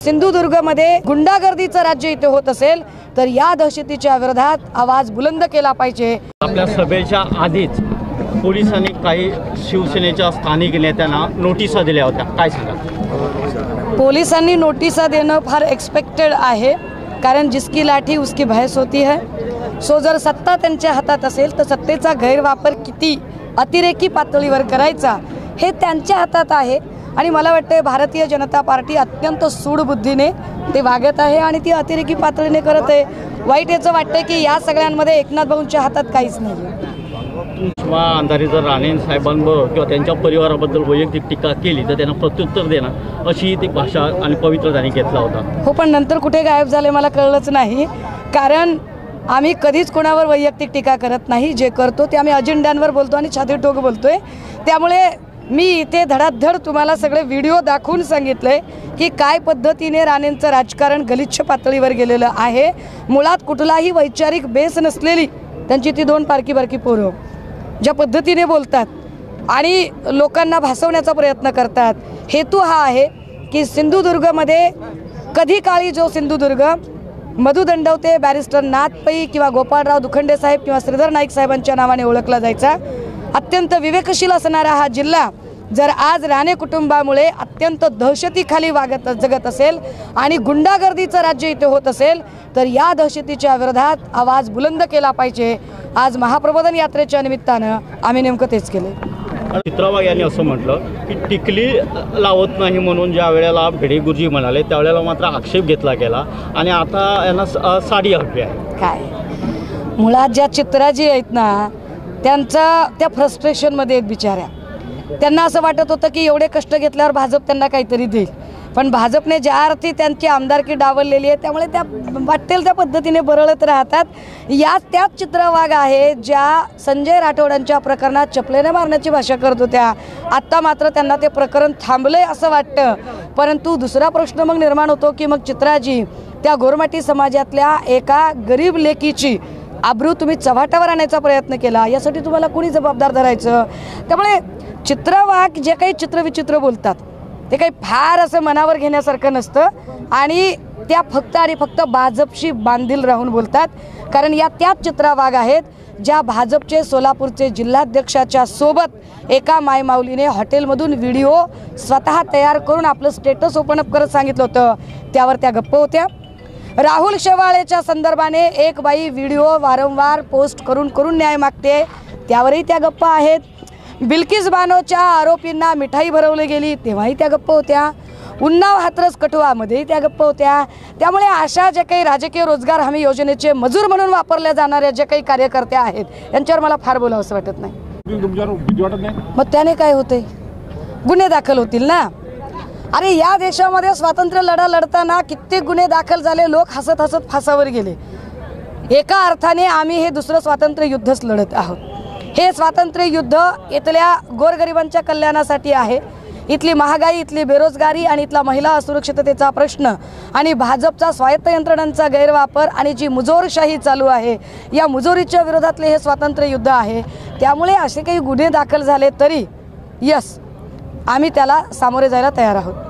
सिंधुदुर्गमध्ये गुंडागर्दीचं राज्य इथे होत असेल तर या दहशतीच्या विरोधात आवाज बुलंद केला पाहिजे। आपल्या सभेच्या आधीच पोलिसांनी काही शिवसेनेच्या स्थानिक नेत्यांना नोटिसा दिल्या होत्या, काय सांगा? पोलिसांनी नोटिसा देणं फार एक्सपेक्टेड आहे, कारण जिसकी लाठी उसकी भैंस होती है। सो जर सत्ता त्यांच्या हातात असेल तर सत्तेचा गैरवापर किती अतिरेकी पातळीवर करायचा हे त्यांच्या हातात आहे। आणि मला वाटतं भारतीय जनता पार्टी अत्यंत सूडबुद्धीने ते वागत आहे आणि ती अतिरेकी पातळीने करत आहे। वाईट याचं वाटतं की या सगळ्यांमध्ये एकनाथ भाऊंच्या हातात काहीच नाही। किंवा अंधारी जर राणे साहेबांवर किंवा त्यांच्या परिवाराबद्दल वैयक्तिक टीका केली तर त्यांना प्रत्युत्तर देणं अशी ती भाषा आणि पवित्र त्यांनी घेतला होता। हो, पण नंतर कुठे गायब झाले मला कळलंच नाही, कारण आम्ही कधीच कोणावर वैयक्तिक टीका करत नाही। जे करतो ते आम्ही अजेंड्यांवर बोलतो आणि छातीठोक बोलतोय। त्यामुळे मी इथे धडाधड तुम्हाला सगळे व्हिडिओ दाखवून सांगितले की काय पद्धतीने राणेंचं राजकारण गलिच्छ पातळीवर गेलेलं आहे। मुळात कुठलाही वैचारिक बेस नसलेली त्यांची ती दोन बारकी पोरं ज्या पद्धतीने बोलतात आणि लोकांना भासवण्याचा प्रयत्न करतात, हेतू हा आहे की सिंधुदुर्गमध्ये कधी काळी जो सिंधुदुर्ग मधु दंडवते, बॅरिस्टर नाथ पै किंवा गोपाळराव दुखंडे साहेब किंवा श्रीधर नाईक साहेबांच्या नावाने ओळखला जायचा, अत्यंत विवेकशील असणारा हा जिल्हा जर आज राणे कुटुंबामुळे अत्यंत दहशतीखाली जगत असेल आणि गुंडागर्दीचं राज्य इथे होत असेल तर या दहशतीच्या विरोधात आवाज बुलंद केला पाहिजे। आज महाप्रबोधन यात्रेच्या निमित्तानं आम्ही नेमकं तेच केले। चित्रा वाघ यांनी असं म्हटलं की टिकली लावत नाही म्हणून ज्या वेळेला भिडे गुरुजी म्हणाले त्यावेळेला मात्र आक्षेप घेतला गेला आणि आता यांना साडी हवी आहे। काय मुळात ज्या चित्राजी आहेत ना त्यांचा त्या फ्रस्ट्रेशनमध्ये आहेत बिचाऱ्या। त्यांना असं वाटत होतं की एवढे कष्ट घेतल्यावर भाजप त्यांना काहीतरी देईल, पण भाजपने ज्या अर्थी त्यांची आमदारकी डावललेली आहे त्यामुळे त्या वाटेल त्या पद्धतीने बरळत राहतात। याच त्याच चित्रा वाघ आहे ज्या संजय राठोडांच्या प्रकरणात चपलेने मारण्याची भाषा करत होत्या। आत्ता मात्र त्यांना ते प्रकरण थांबले असं वाटतं, परंतु दुसरा प्रश्न मग निर्माण होतो की मग चित्राजी त्या गोरमाटी समाजातल्या एका गरीब लेकीची आबरू तुम्ही चव्हाट्यावर आणण्याचा प्रयत्न केला, यासाठी तुम्हाला कोणी जबाबदार धरायचं? त्यामुळे चित्रा वाघ जे काही चित्रविचित्र बोलतात ते काही फार असं मनावर घेण्यासारखं नसतं आणि त्या फक्त आणि फक्त भाजपशी बांधील राहून बोलतात, कारण या त्याच चित्रा वाघ आहेत ज्या भाजपचे सोलापूरचे जिल्हाध्यक्षाच्या सोबत एका मायमाऊलीने हॉटेलमधून व्हिडिओ स्वतः तयार करून आपलं स्टेटस ओपन अप करत सांगितलं होतं, त्यावर त्या गप्प होत्या। राहुल शेवाळेच्या संदर्भाने एक बाई व्हिडिओ वारंवार पोस्ट करून न्याय मागते, त्यावरही त्या गप्पा आहेत। बिल्किस बानोच्या आरोपींना मिठाई भरवली गेली तेव्हाही त्या गप्प होत्या। उन्नाव हाथरस कठुआमध्येही त्या गप्प होत्या। त्यामुळे अशा जे काही राजकीय रोजगार हमी योजनेचे मजूर म्हणून वापरल्या जाणाऱ्या जे काही कार्यकर्ते आहेत यांच्यावर मला फार बोलावंसं वाटत नाही। मग त्याने काय होते? गुन्हे दाखल होतील ना। अरे या देशामध्ये स्वातंत्र्य लढा लढताना कित्येक गुन्हे दाखल झाले, लोक हसत हसत फासावर गेले। एका अर्थाने आम्ही हे दुसरं स्वातंत्र्य युद्धच लढत आहोत। हे स्वातंत्र्य युद्ध इथल्या गोरगरिबांच्या कल्याणासाठी आहे। इथली महागाई, इथली बेरोजगारी आणि इथला महिला असुरक्षिततेचा प्रश्न आणि भाजपचा स्वायत्त यंत्रणांचा गैरवापर आणि जी मुजोरशाही चालू आहे या मुजोरीच्या विरोधातले हे स्वातंत्र्य युद्ध आहे। त्यामुळे असे काही गुन्हे दाखल झाले तरी यस आम्ही त्याला सामोरे जायला तयार आहोत।